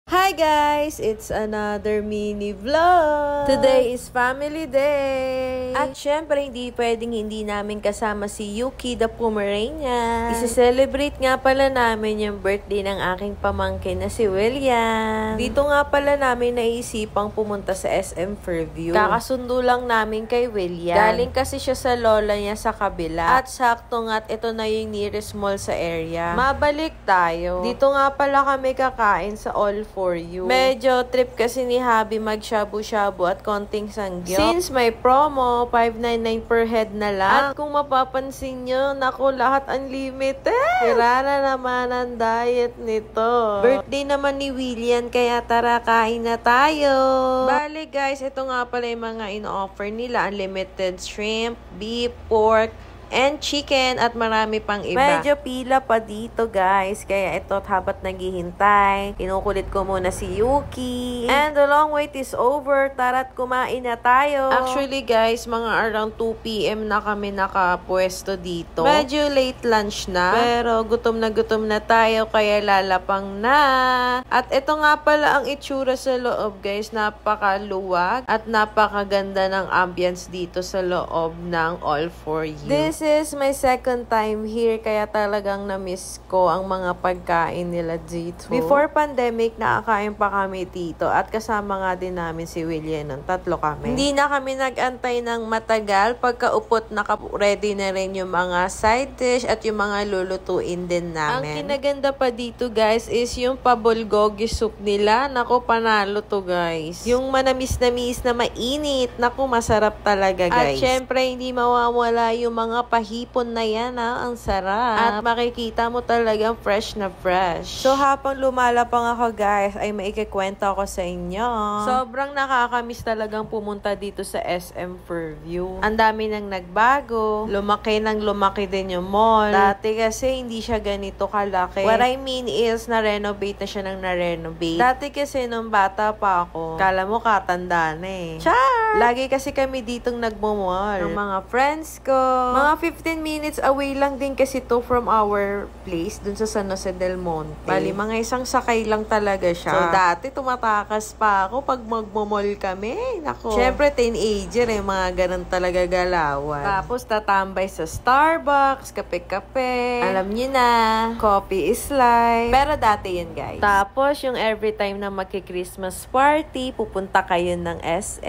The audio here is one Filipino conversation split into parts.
Hi guys! It's another mini vlog! Today is family day! At syempre, hindi pwedeng hindi namin kasama si Yuki the Pomeranian. Isi-celebrate nga pala namin yung birthday ng aking pamangkin na si William. Dito nga pala namin naisipang pumunta sa SM Fairview. Kakasundo lang namin kay William. Galing kasi siya sa lola niya sa kabila. At sakto nga't ito na yung nearest mall sa area. Mabalik tayo. Dito nga pala kami kakain sa All For You. Medyo trip kasi ni Habi mag-shabu-shabu at konting sanggyo. Since may promo, $5.99 per head na lang. At kung mapapansin nyo, naku, lahat unlimited. Sira na naman ang diet nito. Birthday naman ni William, kaya tara, kain na tayo. Bale guys, ito nga pala yung mga in-offer nila. Unlimited shrimp, beef, pork, and chicken at marami pang iba. Medyo pila pa dito guys. Kaya ito habat naghihintay. Kinukulit ko muna si Yuki. And the long wait is over. Tara't kumain na tayo. Actually guys, mga around 2 PM na kami nakapwesto dito. Medyo late lunch na. Pero gutom na tayo kaya lalapang na. At ito nga pala ang itsura sa loob guys. Napakaluwag at napakaganda ng ambience dito sa loob ng All For You. This is my second time here kaya talagang na-miss ko ang mga pagkain nila dito. Before pandemic, nakakain pa kami dito at kasama nga din namin si William ng 3 kami. Hindi na kami nag-antay ng matagal. Pagkaupot, naka-ready na rin yung mga side dish at yung mga lulutuin din namin. Ang kinaganda pa dito guys is yung pabulgogi soup nila. Naku, panalo to guys. Yung manamis-namis na mainit. Naku, masarap talaga guys. At syempre, hindi mawawala yung mga pahipon na yan ang sarap. At makikita mo talagang fresh na fresh. So habang lumalapang ako guys, ay maikikwento ako sa inyo. Sobrang nakakamiss talagang pumunta dito sa SM Fairview. Ang dami nang nagbago. Lumaki din yung mall. Dati kasi hindi siya ganito kalaki. What I mean is, na-renovate na siya ng na-renovate. Dati kasi nung bata pa ako, kala mo katanda na eh. Char! Lagi kasi kami ditong nagmo-mall. Ng mga friends ko. Mga 15 minutes away lang din kasi to from our place dun sa San Jose del Monte. Bali, mga isang sakay lang talaga siya. So, dati tumatakas pa ako pag magmamall kami. Nako. Siyempre, teenager eh. Mga ganun talaga galawan. Tapos, tatambay sa Starbucks, kape-kape. Alam niyo na, coffee is life. Pero dati yun, guys. Tapos, yung every time na magki-Christmas party, pupunta kayo ng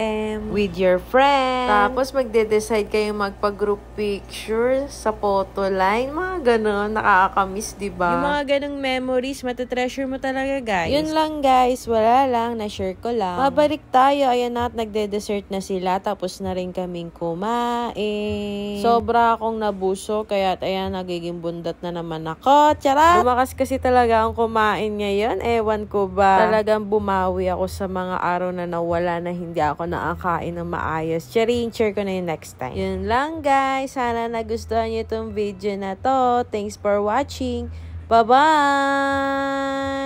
SM with your friends. Tapos, magde-decide kayo magpa-group picture sa photo line. Mga ganon, nakakamiss, diba? Yung mga ganong memories, matatreasure mo talaga, guys. Yun lang, guys. Wala lang. Na-share ko lang. Mabalik tayo. Ayan na, at nagde-dessert na sila. Tapos na rin kaming kumain. Sobra akong nabuso. Kaya, ayan, nagiging bundat na naman ako. Tiyara! Lumakas kasi talaga ang kumain ngayon. Ewan ko ba. Talagang bumawi ako sa mga araw na nawala na hindi ako nakakain ng maayos. Share ko na yung next time. Yun lang, guys. Sana nagustuhan niyo itong video na to. Thanks for watching. Bye-bye!